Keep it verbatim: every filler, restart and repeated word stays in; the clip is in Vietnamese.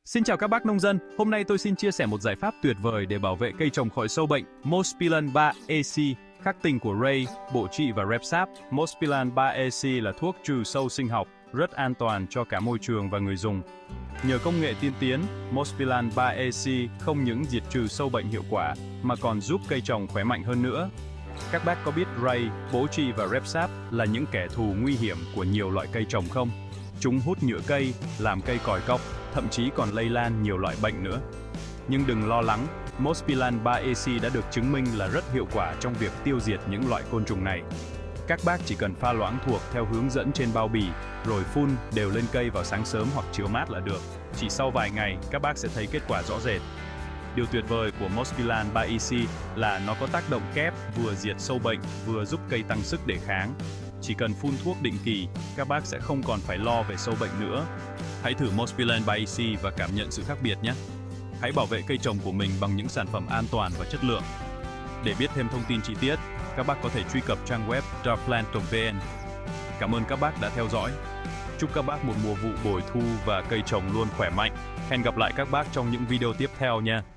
Xin chào các bác nông dân, hôm nay tôi xin chia sẻ một giải pháp tuyệt vời để bảo vệ cây trồng khỏi sâu bệnh. Mospilan ba A C, khắc tinh của Ray, bổ trị và Repsap. Mospilan ba A C là thuốc trừ sâu sinh học, rất an toàn cho cả môi trường và người dùng. Nhờ công nghệ tiên tiến, Mospilan ba A C không những diệt trừ sâu bệnh hiệu quả, mà còn giúp cây trồng khỏe mạnh hơn nữa. Các bác có biết Ray, bổ trị và Repsap là những kẻ thù nguy hiểm của nhiều loại cây trồng không? Chúng hút nhựa cây, làm cây còi cọc, thậm chí còn lây lan nhiều loại bệnh nữa. Nhưng đừng lo lắng, Mospilan ba A C đã được chứng minh là rất hiệu quả trong việc tiêu diệt những loại côn trùng này. Các bác chỉ cần pha loãng thuộc theo hướng dẫn trên bao bì, rồi phun đều lên cây vào sáng sớm hoặc chiều mát là được. Chỉ sau vài ngày, các bác sẽ thấy kết quả rõ rệt. Điều tuyệt vời của Mospilan ba A C là nó có tác động kép vừa diệt sâu bệnh, vừa giúp cây tăng sức đề kháng. Chỉ cần phun thuốc định kỳ, các bác sẽ không còn phải lo về sâu bệnh nữa. Hãy thử Mospilan ba A C và cảm nhận sự khác biệt nhé. Hãy bảo vệ cây trồng của mình bằng những sản phẩm an toàn và chất lượng. Để biết thêm thông tin chi tiết, các bác có thể truy cập trang web darplant chấm vn. Cảm ơn các bác đã theo dõi. Chúc các bác một mùa vụ bội thu và cây trồng luôn khỏe mạnh. Hẹn gặp lại các bác trong những video tiếp theo nha.